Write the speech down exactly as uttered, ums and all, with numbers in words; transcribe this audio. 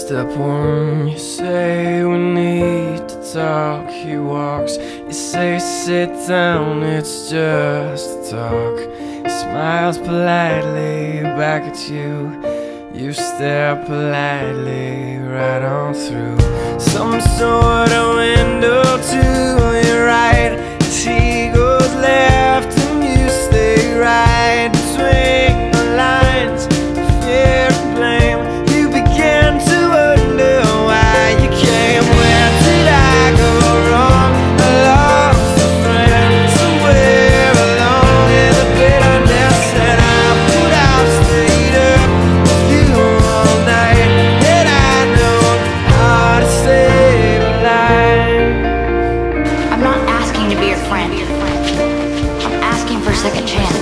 Step one, you say we need to talk. He walks, you say sit down, it's just a talk. He smiles politely back at you. You stare politely right on through some sort of window to your right. As he goes left and you stay right between the lines of fear and blame. You begin to wonder why you came. Where did I go wrong? I lost a friend somewhere along in the bitterness that I put out. Stayed up with you all night, and I know how to save a life. I'm not asking to be your friend. I'm asking for a second chance.